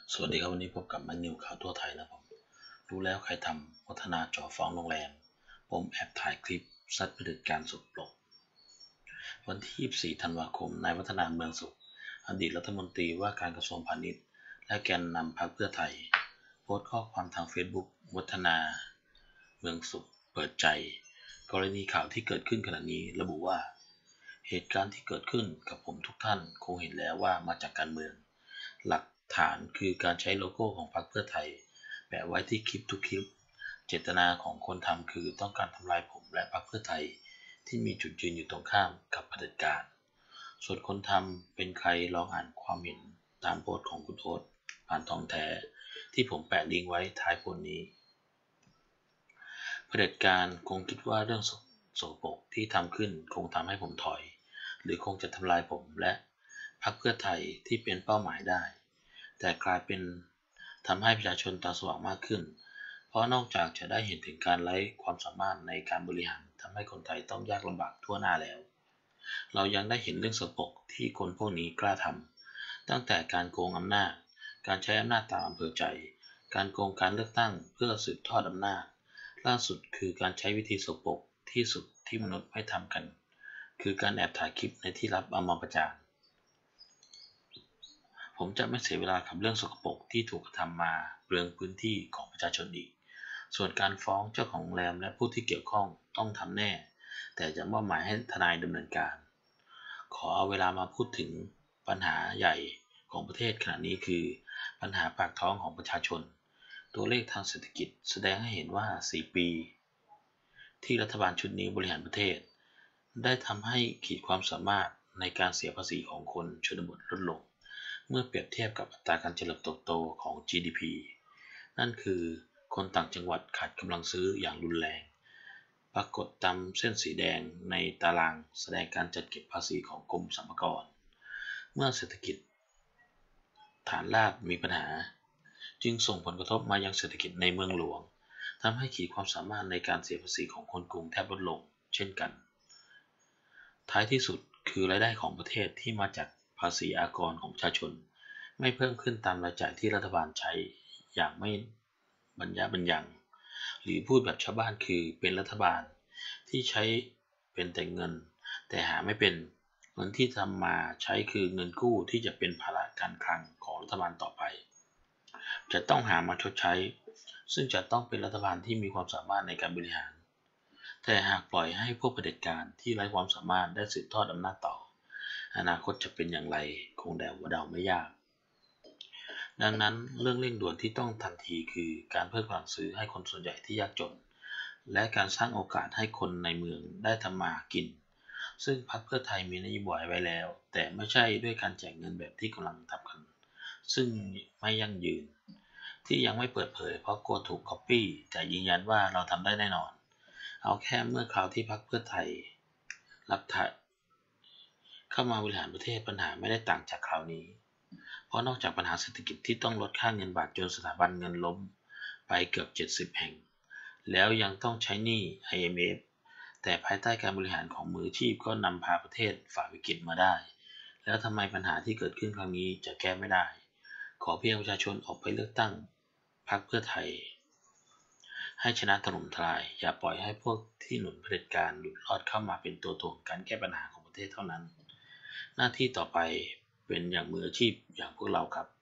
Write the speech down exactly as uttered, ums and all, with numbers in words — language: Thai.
สวัสดีครับวันนี้พบกับแมนนิวข่าวทั่วไทยนะผมรู้แล้วใครทำวัฒนาจ่อฟ้องโรงแรมผมแอบถ่ายคลิปซัดเผด็จการสุดปลกวันที่ยี่สิบสี่ธันวาคมนายวัฒนาเมืองสุขอดีตรัฐมนตรีว่าการกระทรวงพาณิชย์และแกนนำพรรคเพื่อไทยโพสต์ข้อความทางเฟซบุ๊กวัฒนาเมืองสุขเปิดใจกรณีข่าวที่เกิดขึ้นขณะนี้ระบุว่าเหตุการณ์ที่เกิดขึ้นกับผมทุกท่านคงเห็นแล้วว่ามาจากการเมืองหลักฐานคือการใช้โลโก้ของพรรคเพื่อไทยแปะไว้ที่คลิปทุกคลิปเจตนาของคนทำคือต้องการทำลายผมและพรรคเพื่อไทยที่มีจุดยืนอยู่ตรงข้ามกับเผด็จการส่วนคนทำเป็นใครลองอ่านความเห็นตามโพสต์ของคุณโอ๊ตผ่านทองแท้ที่ผมแปะลิงก์ไว้ท้ายโพสต์นี้เผด็จการคงคิดว่าเรื่องสกปรกที่ทำขึ้นคงทำให้ผมถอยหรือคงจะทำลายผมและพรรคเพื่อไทยที่เป็นเป้าหมายได้แต่กลายเป็นทำให้ประชาชนตาสว่างมากขึ้นเพราะนอกจากจะได้เห็นถึงการไร้ความสามารถในการบริหารทำให้คนไทยต้องยากลำบากทั่วหน้าแล้วเรายังได้เห็นเรื่องสกปรกที่คนพวกนี้กล้าทำตั้งแต่การโกงอำนาจการใช้อำนาจตามอำเภอใจการโกงการเลือกตั้งเพื่อสืบทอดอำนาจล่าสุดคือการใช้วิธีสกปรกที่สุดที่มนุษย์ไม่ทำกันคือการแอบถ่ายคลิปในที่ลับเอามาประจานผมจะไม่เสียเวลากับเรื่องสกปรกที่ถูกกระทำมาเปลืองพื้นที่ของประชาชนอีกส่วนการฟ้องเจ้าของโรงแรมและผู้ที่เกี่ยวข้องต้องทำแน่แต่จะมอบหมายให้ทนายดำเนินการขอเอาเวลามาพูดถึงปัญหาใหญ่ของประเทศขณะนี้คือปัญหาปากท้องของประชาชนตัวเลขทางเศรษฐกิจแสดงให้เห็นว่าสี่ปีที่รัฐบาลชุดนี้บริหารประเทศได้ทำให้ขีดความสามารถในการเสียภาษีของคนชนบทลดลงเมื่อเปรียบเทียบกับอัตราการเจริญเติบโตของ จี ดี พี นั่นคือคนต่างจังหวัดขาดกำลังซื้ออย่างรุนแรงปรากฏตามเส้นสีแดงในตารางแสดงการจัดเก็บภาษีของกรมสรรพากรเมื่อเศรษฐกิจฐานรากมีปัญหาจึงส่งผลกระทบมายังเศรษฐกิจในเมืองหลวงทำให้ขีดความสามารถในการเสียภาษีของคนกรุงแทบลดลงเช่นกันท้ายที่สุดคือรายได้ของประเทศที่มาจากภาษีอากรของประชาชนไม่เพิ่มขึ้นตามรายจ่ายที่รัฐบาลใช้อย่างไม่บรรยะบรรยังหรือพูดแบบชาวบ้านคือเป็นรัฐบาลที่ใช้เป็นแต่เงินแต่หาไม่เป็นเงินที่ทำมาใช้คือเงินกู้ที่จะเป็นภาระการคลังของรัฐบาลต่อไปจะต้องหามาชดใช้ซึ่งจะต้องเป็นรัฐบาลที่มีความสามารถในการบริหารแต่หากปล่อยให้พวกเผด็จการที่ไร้ความสามารถได้สืบทอดอำนาจต่ออนาคตจะเป็นอย่างไรคงเดาว่าเดาไม่ยากดังนั้นเรื่องเร่งด่วนที่ต้องทันทีคือการเพิ่มกำลังซื้อให้คนส่วนใหญ่ที่ยากจนและการสร้างโอกาสให้คนในเมืองได้ทำมาหากินซึ่งพรรคเพื่อไทยมีนโยบายไว้แล้วแต่ไม่ใช่ด้วยการแจกเงินแบบที่กำลังทำกันซึ่งไม่ยั่งยืนที่ยังไม่เปิดเผยเพราะกลัวถูก copy แต่ยืนยันว่าเราทำได้แน่นอนเอาแค่เมื่อคราวที่พรรคเพื่อไทยรับถ่ายเข้ามาบริหารประเทศปัญหาไม่ได้ต่างจากคราวนี้เพราะนอกจากปัญหาเศรษฐกิจที่ต้องลดค่าเงินบาทจนสถาบันเงินล้มไปเกือบเจ็ดสิบแห่งแล้วยังต้องใช้หนี้ ไอ เอ็ม เอฟ แต่ภายใต้การบริหารของมืออาชีพก็นำพาประเทศฝ่าวิกฤตมาได้แล้วทำไมปัญหาที่เกิดขึ้นครั้งนี้จะแก้ไม่ได้ขอเพียงประชาชนออกไปเลือกตั้งพรรคเพื่อไทยให้ชนะถล่มทลายอย่าปล่อยให้พวกที่หนุนเผด็จการหลุดรอดเข้ามาเป็นตัวถ่วงการแก้ปัญหาของประเทศเท่านั้นหน้าที่ต่อไปเป็นอย่างมืออาชีพอย่างพวกเราครับ